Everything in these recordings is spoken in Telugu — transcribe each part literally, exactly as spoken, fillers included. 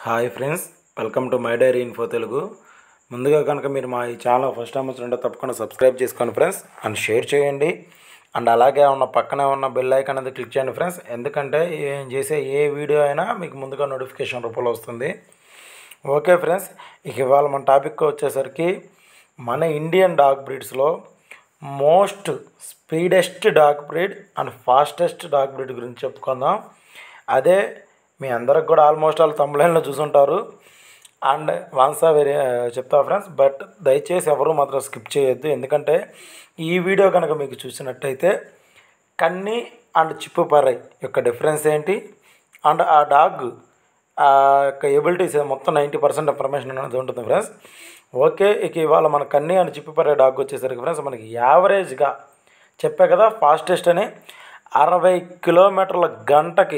Hi friends, welcome to my diary info Telugu. ముందుగా కనుక మీరు మా ఈ ఛానల్ ఫస్ట్ టైం వచ్చినట్టే తప్పకుండా సబ్స్క్రైబ్ చేసుకోండి ఫ్రెండ్స్, అండ్ షేర్ చేయండి. అండ్ అలాగే ఉన్న పక్కనే ఉన్న బెల్ ఐకాన్ అనేది క్లిక్ చేయండి ఫ్రెండ్స్, ఎందుకంటే నేను చేసే ఏ వీడియో అయినా మీకు ముందుగా నోటిఫికేషన్ రూపంలో వస్తుంది. ఓకే ఫ్రెండ్స్, ఇక ఇవాళ మన టాపిక్ వచ్చేసరికి మన ఇండియన్ డాగ్ బ్రీడ్స్లో most speedest dog breed and fastest dog breed గురించి చెప్పుకుందాం. అదే మీ అందరికి కూడా ఆల్మోస్ట్ వాళ్ళు తమిళంలో చూసుంటారు. అండ్ వన్స్ వేరే చెప్తా ఫ్రెండ్స్, బట్ దయచేసి ఎవరు మాత్రం స్కిప్ చేయొద్దు, ఎందుకంటే ఈ వీడియో కనుక మీకు చూసినట్టయితే కన్ని అండ్ చిప్పిపరాయి యొక్క డిఫరెన్స్ ఏంటి, అండ్ ఆ డాగ్ ఆ యొక్క ఎబిలిటీస్ మొత్తం నైంటీ పర్సెంట్ ఇన్ఫర్మేషన్ అనేది ఉంటుంది ఫ్రెండ్స్. ఓకే, ఇక ఇవాళ మన కన్ని అండ్ చిప్పిపరాయి డాగ్ వచ్చేసరికి ఫ్రెండ్స్ మనకి యావరేజ్గా చెప్పే కదా ఫాస్టెస్ట్ అని అరవై కిలోమీటర్ల గంటకి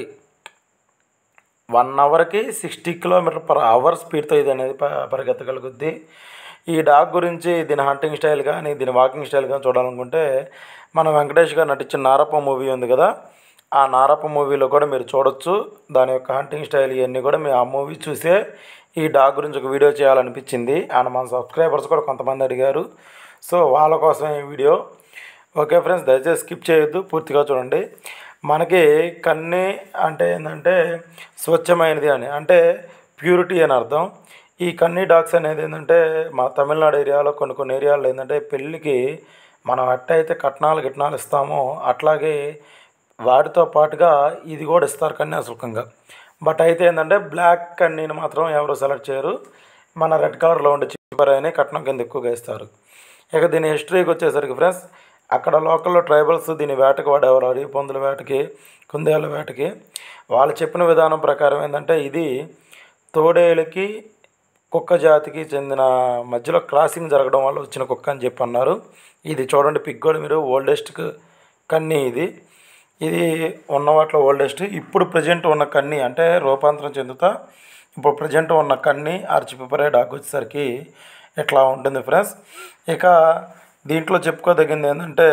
వన్ అవర్కి సిక్స్టీ కిలోమీటర్ పర్ అవర్ స్పీడ్తో ఇది అనేది పరిగెత్తగలుగుద్ది. ఈ డాగ్ గురించి దీని హంటింగ్ స్టైల్ కానీ దీని వాకింగ్ స్టైల్ కానీ చూడాలనుకుంటే మన వెంకటేష్ గారు నటించిన నారప్ప మూవీ ఉంది కదా, ఆ నారప్ప మూవీలో కూడా మీరు చూడొచ్చు. దాని యొక్క హంటింగ్ స్టైల్ ఇవన్నీ కూడా మీరు ఆ మూవీ చూసే ఈ డాగ్ గురించి ఒక వీడియో చేయాలనిపించింది. అండ్ మన సబ్స్క్రైబర్స్ కూడా కొంతమంది అడిగారు, సో వాళ్ళ కోసం ఈ వీడియో. ఓకే ఫ్రెండ్స్, దయచేసి స్కిప్ చేయొద్దు, పూర్తిగా చూడండి. మనకి కన్ని అంటే ఏంటంటే స్వచ్ఛమైనది అని, అంటే ప్యూరిటీ అని అర్థం. ఈ కన్ని డాగ్స్ అనేది ఏంటంటే మా తమిళనాడు ఏరియాలో కొన్ని కొన్ని ఏరియాలో ఏంటంటే పెళ్ళికి మనం ఎట్టయితే కట్నాలు గిట్నాలు ఇస్తామో అట్లాగే వాటితో పాటుగా ఇది కూడా ఇస్తారు కన్యాశుల్కంగా. బట్ అయితే ఏంటంటే బ్లాక్ కన్నీని మాత్రం ఎవరు సెలెక్ట్ చేయరు, మన రెడ్ కలర్లో ఉండే చిప్పిపరాయిని కట్నం కింద ఎక్కువగా ఇస్తారు. ఇక దీని హిస్టరీకి వచ్చేసరికి ఫ్రెండ్స్, అక్కడ లోకల్లో ట్రైబల్స్ దీని వేటకు వాడేవారు, అడవి పందుల వేటకి, కుందేళ్ళ వేటకి. వాళ్ళు చెప్పిన విధానం ప్రకారం ఏంటంటే ఇది తోడేళ్ళకి కుక్క జాతికి చెందిన మధ్యలో క్రాసింగ్ జరగడం వల్ల వచ్చిన కుక్క అని చెప్పి అన్నారు. ఇది చూడండి పిక్ కూడా మీరు, ఓల్డెస్ట్ కన్ని ఇది ఇది ఉన్న వాటిలో ఓల్డెస్ట్. ఇప్పుడు ప్రజెంట్ ఉన్న కన్ని అంటే రూపాంతరం చెందుతా ఇప్పుడు ప్రజెంట్ ఉన్న కన్ని ఆర్ చిప్పిపరాయి డాగ్ వచ్చేసరికి ఇట్లా ఉంటుంది ఫ్రెండ్స్. ఇక దీంట్లో చెప్పుకోదగింది ఏంటంటే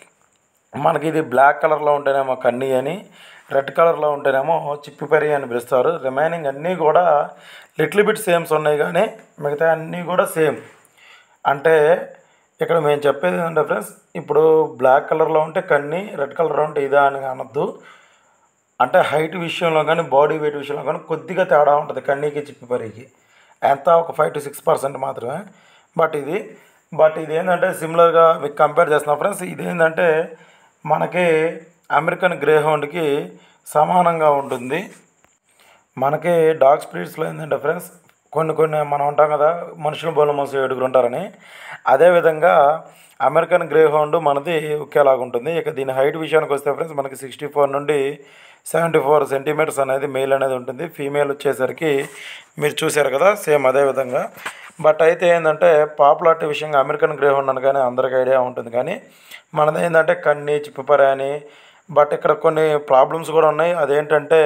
మనకి ఇది బ్లాక్ కలర్లో ఉంటేనేమో కన్ని అని, రెడ్ కలర్లో ఉంటేనేమో చిప్పిపరాయి అని పిలుస్తారు. రిమైనింగ్ అన్నీ కూడా లిటిల్ బిట్ సేమ్స్ ఉన్నాయి, కానీ మిగతా అన్నీ కూడా సేమ్. అంటే ఇక్కడ మేము చెప్పేది ఏంటంటే ఫ్రెండ్స్, ఇప్పుడు బ్లాక్ కలర్లో ఉంటే కన్ని, రెడ్ కలర్లో ఉంటే ఇదా అని అనొద్దు. అంటే హైట్ విషయంలో కానీ బాడీ వెయిట్ విషయంలో కానీ కొద్దిగా తేడా ఉంటుంది కన్నీకి చిప్పిపరాయికి, ఎంత ఒక ఫైవ్ టు సిక్స్ పర్సెంట్ మాత్రమే. బట్ ఇది బట్ ఇది ఏంటంటే సిమిలర్గా మీకు కంపేర్ చేస్తున్నాం ఫ్రెండ్స్. ఇది ఏంటంటే మనకి అమెరికన్ గ్రేహౌండ్కి సమానంగా ఉంటుంది. మనకి డాగ్ స్పీడ్స్లో ఏంటంటే ఫ్రెండ్స్ కొన్ని కొన్ని మనం ఉంటాం కదా మనుషులు బోల మనుషులు ఏడుగురు ఉంటారని, అదేవిధంగా అమెరికన్ గ్రేహౌండ్ మనది ఒకేలాగా ఉంటుంది. ఇక దీని హైట్ విషయానికి వస్తే ఫ్రెండ్స్ మనకి సిక్స్టీ ఫోర్ నుండి సెవెంటీ ఫోర్ సెంటీమీటర్స్ అనేది మెయిల్ అనేది ఉంటుంది. ఫీమేల్ వచ్చేసరికి మీరు చూశారు కదా సేమ్ అదే విధంగా. బట్ అయితే ఏంటంటే పాపులారిటీ విషయంగా అమెరికన్ గ్రేహౌండ్ అనగానే అందరికీ ఐడియా ఉంటుంది, కానీ మనది ఏంటంటే కన్ని చిప్పిపరాయి అని. బట్ ఇక్కడ కొన్ని ప్రాబ్లమ్స్ కూడా ఉన్నాయి. అదేంటంటే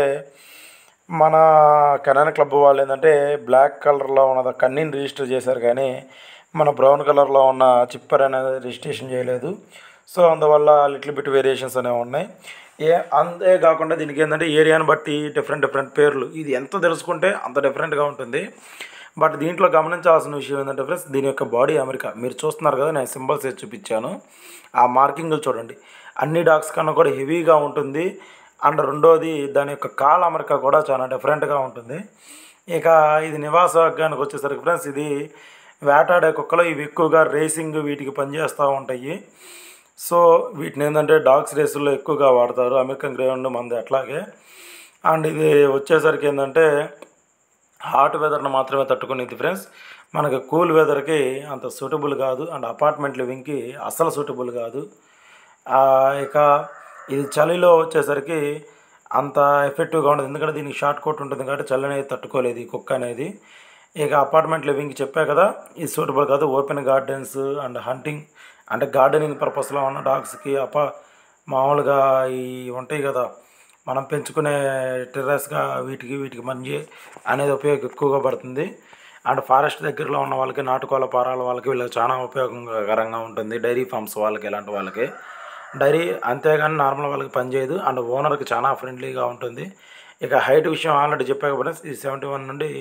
మన కెనాన్ క్లబ్ వాళ్ళు ఏంటంటే బ్లాక్ కలర్లో ఉన్న కన్నీని రిజిస్టర్ చేశారు, కానీ మన బ్రౌన్ కలర్లో ఉన్న చిప్పిపరాయి అనేది రిజిస్ట్రేషన్ చేయలేదు. సో అందువల్ల లిటిల్ బిట్ వేరియేషన్స్ అనేవి ఉన్నాయి. ఏ అంతేకాకుండా దీనికి ఏంటంటే ఏరియాని బట్టి డిఫరెంట్ డిఫరెంట్ పేర్లు, ఇది ఎంత తెలుసుకుంటే అంత డిఫరెంట్గా ఉంటుంది. బట్ దీంట్లో గమనించాల్సిన విషయం ఏంటంటే ఫ్రెండ్స్, దీని యొక్క బాడీ అమెరికా మీరు చూస్తున్నారు కదా, నేను సింబల్స్ వేసి చూపించాను, ఆ మార్కింగ్లు చూడండి, అన్ని డాగ్స్ కన్నా కూడా హెవీగా ఉంటుంది. అండ్ రెండోది దాని యొక్క కాల్ అమెరికా కూడా చాలా డిఫరెంట్గా ఉంటుంది. ఇక ఇది నివాస వర్గానికి వచ్చేసరికి ఫ్రెండ్స్, ఇది వేటాడే కుక్కలు, ఇవి ఎక్కువగా రేసింగ్ వీటికి పనిచేస్తూ ఉంటాయి. సో వీటిని ఏంటంటే డాగ్స్ రేసుల్లో ఎక్కువగా వాడతారు, అమెరికన్ గ్రేహౌండ్ మంది అట్లాగే. అండ్ ఇది వచ్చేసరికి ఏంటంటే హాట్ వెదర్ని మాత్రమే తట్టుకునేది ఫ్రెండ్స్, మనకి కూల్ వెదర్కి అంత సూటబుల్ కాదు, అండ్ అపార్ట్మెంట్ లివింగ్కి అస్సలు సూటబుల్ కాదు. ఇక ఇది చలిలో వచ్చేసరికి అంత ఎఫెక్టివ్గా ఉండదు, ఎందుకంటే దీనికి షార్ట్ కోట్ ఉంటుంది కాబట్టి చలి అనేది తట్టుకోలేదు ఈ కుక్క అనేది. ఇక అపార్ట్మెంట్ లివింగ్కి చెప్పా కదా ఇది సూటబుల్ కాదు. ఓపెన్ గార్డెన్స్ అండ్ హంటింగ్ అంటే గార్డెనింగ్ పర్పస్లో ఉన్న డాగ్స్కి అపా మామూలుగా ఈ ఉంటాయి కదా మనం పెంచుకునే టెర్రస్గా వీటికి వీటికి మంచి అనేది ఉపయోగం ఎక్కువగా పడుతుంది. అండ్ ఫారెస్ట్ దగ్గరలో ఉన్న వాళ్ళకి, నాటుకోళ్ళ పారాల వాళ్ళకి వీళ్ళకి చాలా ఉపయోగకరంగా ఉంటుంది, డైరీ ఫార్మ్స్ వాళ్ళకి ఇలాంటి వాళ్ళకి. డైరీ అంతేగాని నార్మల్ వాళ్ళకి పనిచేయదు, అండ్ ఓనర్కి చాలా ఫ్రెండ్లీగా ఉంటుంది. ఇక హైట్ విషయం ఆల్రెడీ చెప్పాక ఫ్రెండ్స్, ఇది సెవెంటీ వన్ నుండి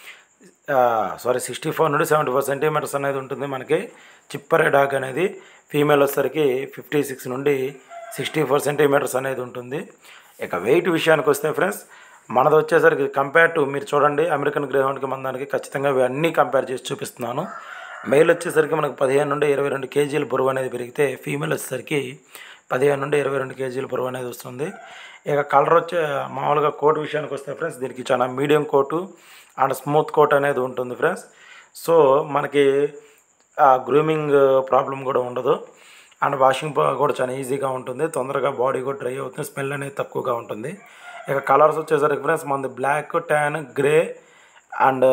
సారీ సిక్స్టీ ఫోర్ నుండి సెవెంటీ ఫోర్ సెంటీమీటర్స్ అనేది ఉంటుంది మనకి చిప్పరే డాగ్ అనేది. ఫీమేల్ వచ్చేసరికి ఫిఫ్టీ సిక్స్ నుండి సిక్స్టీ ఫోర్ సెంటీమీటర్స్ అనేది ఉంటుంది. ఇక వెయిట్ విషయానికి వస్తే ఫ్రెండ్స్, మనది వచ్చేసరికి కంపేర్ టు మీరు చూడండి అమెరికన్ గ్రేహౌండ్కి మన దానికి ఖచ్చితంగా ఇవి అన్నీ కంపేర్ చేసి చూపిస్తున్నాను. మెయిల్ వచ్చేసరికి మనకు పదిహేను నుండి ఇరవై రెండు కేజీల బరువు అనేది పెరిగితే ఫీమేల్ వచ్చేసరికి పదిహేను నుండి ఇరవై రెండు కేజీల బరువు అనేది వస్తుంది. ఇక కలర్ వచ్చే మామూలుగా కోట్ విషయానికి వస్తే ఫ్రెండ్స్, దీనికి చాలా medium coat and smooth coat అనేది ఉంటుంది ఫ్రెండ్స్. సో మనకి గ్రూమింగ్ ప్రాబ్లం కూడా ఉండదు అండ్ వాషింగ్ కూడా చాలా ఈజీగా ఉంటుంది. తొందరగా బాడీ కూడా డ్రై అవుతుంది, స్మెల్ అనేది తక్కువగా ఉంటుంది. ఇక కలర్స్ వచ్చేసరికి ఫ్రెండ్స్ మనది బ్లాక్, ట్యాన్, గ్రే అండ్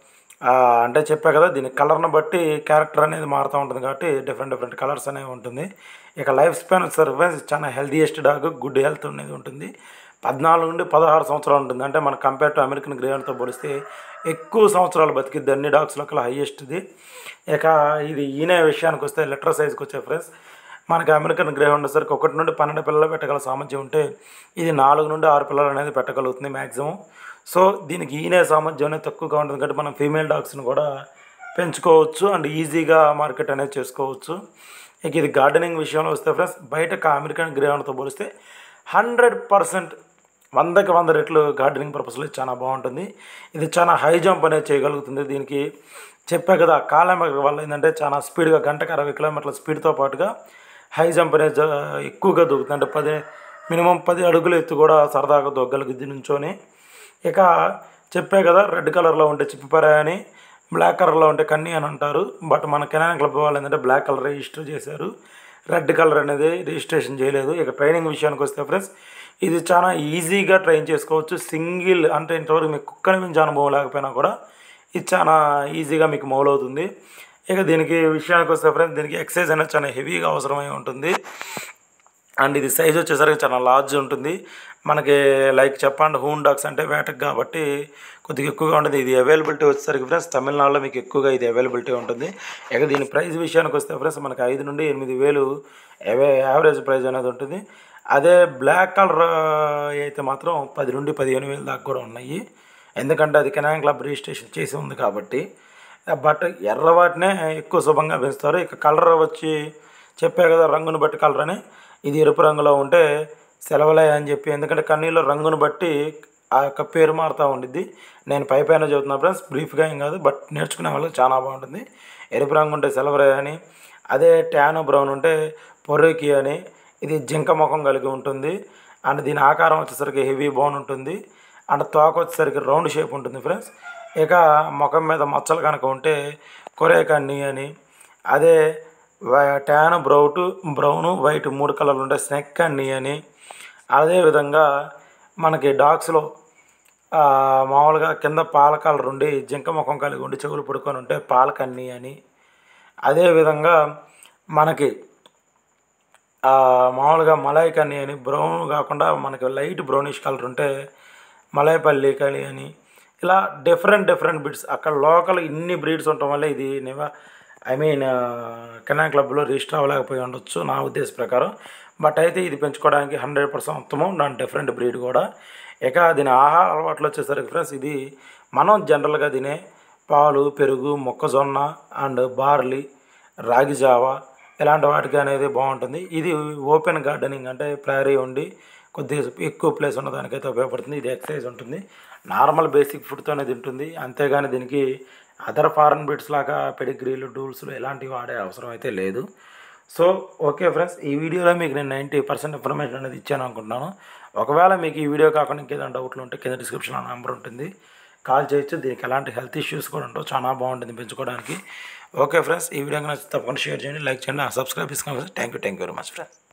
అంటే చెప్పా కదా దీని కలర్ని బట్టి క్యారెక్టర్ అనేది మారుతూ ఉంటుంది కాబట్టి డిఫరెంట్ డిఫరెంట్ కలర్స్ అనేవి ఉంటుంది. ఇక లైఫ్ స్పాన్ వచ్చేసరికి ఫ్రెండ్స్ చాలా హెల్తీయెస్ట్ డాగ్, గుడ్ హెల్త్ అనేది ఉంటుంది. పద్నాలుగు నుండి పదహారు సంవత్సరాలు ఉంటుంది. అంటే మన కంపేర్ టు అమెరికన్ గ్రేహౌండ్తో పోలిస్తే ఎక్కువ సంవత్సరాలు బతికిద్ది అన్ని డాగ్స్లో కల్లా హైయెస్ట్ది. ఇక ఇది ఈనే విషయానికి వస్తే లెటర్ సైజ్కి వచ్చే ఫ్రెండ్స్, మనకి అమెరికన్ గ్రేహౌండ్ వచ్చేసరికి ఒకటి నుండి పన్నెండు పిల్లలు పెట్టగల సామర్థ్యం ఉంటే ఇది నాలుగు నుండి ఆరు పిల్లలు అనేది పెట్టగలుగుతుంది మ్యాక్సిమం. సో దీనికి ఈనే సామర్థ్యం అనేది తక్కువగా ఉంటుంది కాబట్టి మనం ఫీమేల్ డాగ్స్ని కూడా పెంచుకోవచ్చు అండ్ ఈజీగా మార్కెట్ అనేది చేసుకోవచ్చు. ఇక ఇది గార్డెనింగ్ విషయంలో వస్తే ఫ్రెండ్స్, బయట అమెరికన్ గ్రేహౌండ్తో పోలిస్తే హండ్రెడ్ పర్సెంట్ వందకి వంద రెట్లు గార్డెనింగ్ పర్పస్లో చాలా బాగుంటుంది. ఇది చాలా హై జంప్ అనేది చేయగలుగుతుంది. దీనికి చెప్పా కదా కాలం వల్ల ఏంటంటే చాలా స్పీడ్గా గంటకు అరవై కిలోమీటర్ల స్పీడ్తో పాటుగా హై జంప్ అనేది ఎక్కువగా దూకుతుంది. అంటే పది మినిమం పది అడుగులు ఎత్తు కూడా సరదాగా దొగ్గలుగుద్ది నుంచొని. ఇక చెప్పే కదా రెడ్ కలర్లో ఉంటే చిప్పిపారాయి అని, బ్లాక్ కలర్లో ఉంటే కన్ని అని అంటారు. బట్ మన కెనాన్ క్లబ్ వాళ్ళు ఏంటంటే బ్లాక్ కలర్ రిజిస్టర్ చేశారు, రెడ్ కలర్ అనేది రిజిస్ట్రేషన్ చేయలేదు. ఇక ట్రైనింగ్ విషయానికి వస్తే ఫ్రెండ్స్, ఇది చాలా ఈజీగా ట్రైన్ చేసుకోవచ్చు. సింగిల్ అంటే ఇంతవరకు మీకు కుక్కని మించి అనుభవం లేకపోయినా కూడా ఇది చాలా ఈజీగా మీకు మౌలవుతుంది. ఇక దీనికి విషయానికి వస్తే ఫ్రెండ్స్, దీనికి ఎక్సర్సైజ్ అనేది చాలా హెవీగా అవసరమై ఉంటుంది అండ్ ఇది సైజ్ వచ్చేసరికి చాలా లార్జ్ ఉంటుంది. మనకి లైక్ చెప్పండి హూన్ డాగ్స్ అంటే వేటకు కాబట్టి కొద్దిగా ఎక్కువగా ఉంటుంది. ఇది అవైలబిలిటీ వచ్చేసరికి ఫ్రెండ్స్ తమిళనాడులో మీకు ఎక్కువగా ఇది అవైలబిలిటీ ఉంటుంది. ఇక దీని ప్రైస్ విషయానికి వస్తే ఫ్రెండ్స్ మనకి ఐదు నుండి ఎనిమిది వేలు యావరేజ్ ప్రైస్ అనేది ఉంటుంది. అదే బ్లాక్ కలర్ అయితే మాత్రం పది నుండి పదిహేను వేలు దాకా కూడా ఉన్నాయి. ఎందుకంటే అది కెనాన్ క్లబ్ రిజిస్ట్రేషన్ చేసి ఉంది కాబట్టి. బట్ ఎర్ర వాటినే ఎక్కువ శుభంగా పెంచుతారు. ఇక కలర్ వచ్చి చెప్పే కదా రంగును బట్టి కలర్ అని, ఇది ఎరుపు రంగులో ఉంటే సెలవులే అని చెప్పి, ఎందుకంటే కన్నీలో రంగును బట్టి ఆ యొక్క పేరు మారుతూ ఉండిద్ది. నేను పై పైన చదువుతున్నా ఫ్రెండ్స్, బ్రీఫ్గా ఏం కాదు బట్ నేర్చుకునే వాళ్ళకి చాలా బాగుంటుంది. ఎరుపు రంగు ఉంటే సెలవులే అని, అదే ట్యాన్ బ్రౌన్ ఉంటే పొర్రేకి అని. ఇది జింక ముఖం కలిగి ఉంటుంది అండ్ దీని ఆకారం వచ్చేసరికి హెవీ బోన్ ఉంటుంది అండ్ తోక వచ్చేసరికి రౌండ్ షేప్ ఉంటుంది ఫ్రెండ్స్. ఇక ముఖం మీద మచ్చలు కనుక ఉంటే కొరే కన్ని అని, అదే ట్యాన్ బ్రౌటు బ్రౌను వైట్ మూడు కలర్లు ఉంటే స్నెక్ కన్ని అని. అదేవిధంగా మనకి డాగ్స్లో మామూలుగా కింద పాల కలర్ ఉండి జింక ముఖం కలిగి ఉండి చెవులు పడుకొని ఉంటే పాల కన్ని అని. అదేవిధంగా మనకి మామూలుగా మలాయ్ కన్ని అని, బ్రౌన్ కాకుండా మనకి లైట్ బ్రౌనిష్ కలర్ ఉంటే మలాయపల్లి కని అని. ఇలా డిఫరెంట్ డిఫరెంట్ బ్రీడ్స్ అక్కడ లోకల్ ఇన్ని బ్రీడ్స్ ఉండటం వల్ల ఇది నివా ఐ మీన్ కెనాన్ క్లబ్లో రిజిస్టర్ అవ్వలేకపోయి ఉండొచ్చు నా ఉద్దేశ ప్రకారం. బట్ అయితే ఇది పెంచుకోవడానికి హండ్రెడ్ పర్సెంట్ ఉత్తమం, దాని డిఫరెంట్ బ్రీడ్ కూడా. ఇక దీని ఆహార అలవాట్లు వచ్చేసరికి ఫ్రెండ్స్, ఇది మనం జనరల్గా తినే పాలు, పెరుగు, మొక్కజొన్న అండ్ బార్లీ, రాగి జావా ఇలాంటి వాటికి అనేది బాగుంటుంది. ఇది ఓపెన్ గార్డెనింగ్ అంటే ప్రైరీ ఉండి కొద్దిగా ఎక్కువ ప్లేస్ ఉన్న దానికైతే ఉపయోగపడుతుంది. ఇది ఎక్సర్సైజ్ ఉంటుంది, నార్మల్ బేసిక్ ఫుడ్తోనే తింటుంది. అంతేగాని దీనికి అదర్ ఫారెన్ బ్రీడ్స్ లాగా పెడిగ్రీలు, డూల్స్లు ఇలాంటివి వాడే అవసరం అయితే లేదు. సో ఓకే ఫ్రెండ్స్, ఈ వీడియోలో మీకు నేను నైంటీ పర్సెంట్ ఇన్ఫర్మేషన్ అనేది ఇచ్చాను అనుకుంటున్నాను. ఒకవేళ మీకు ఈ వీడియో కాకుండా ఇంకేదైనా డౌట్లు ఉంటే కింద డిస్క్రిప్షన్లో నెంబర్ ఉంటుంది, కాల్ చేయొచ్చు. దీనికి ఎలాంటి హెల్త్ ఇష్యూస్ కూడా ఉంటావు, చాలా బాగుంటుంది పెంచుకోవడానికి. ఓకే ఫ్రెండ్స్, ఈ వీడియో నచ్చితే తప్పకుండా షేర్ చేయండి, లైక్ చేయండి, సబ్స్క్రైబ్ చేసుకోండి. Thank you thank you very much friends.